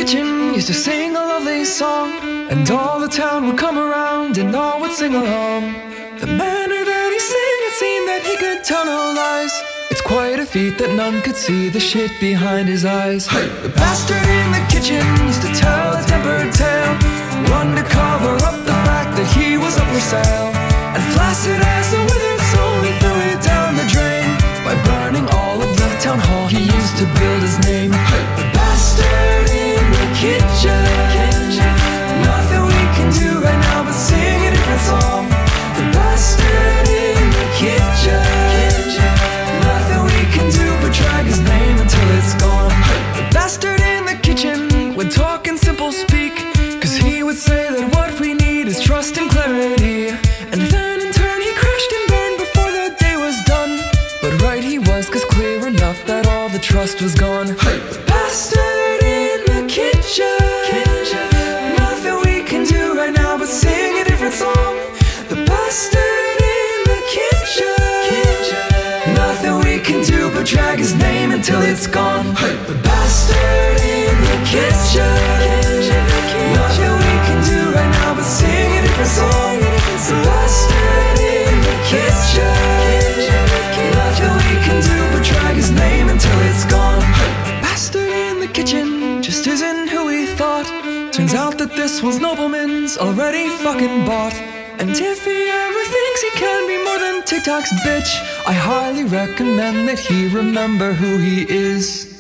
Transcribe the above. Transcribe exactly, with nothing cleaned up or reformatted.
kitchen used to sing a lovely song, and all the town would come around and all would sing along. The manner that he sang, it seemed that he could tell no lies. It's quite a feat that none could see the shit behind his eyes. Hey! The bastard in the kitchen used to tell a tempered tale, one to cover up the fact that he was up for sale. And flaccid as the withered soul, he threw it down the drain by burning all of the town hall he used to build his name. Hey! The bastard in the kitchen, nothing we can do right now but sing a different song. The bastard in the kitchen, nothing we can do but drag his name until it's gone. The bastard in the kitchen would talk in simple speak, cause he would say that what we need is trust and clarity. And then in turn he crashed and burned before the day was done. But right he was, cause clear enough that all the trust was gone. Hey! The bastard in the kitchen, nothing we can do right now but sing a different song. The bastard in the kitchen, nothing we can do but drag his name until it's gone. Hey! The bastard in the kitchen, nothing we can do right now but sing a different song. The bastard in the kitchen, nothing we can do but drag his name until it's gone. Hey! The bastard in the kitchen just isn't who we thought. Turns out that this one's nobleman's already fucking bought. And if he ever thinks he can be more than TikTok's bitch, I highly recommend that he remember who he is.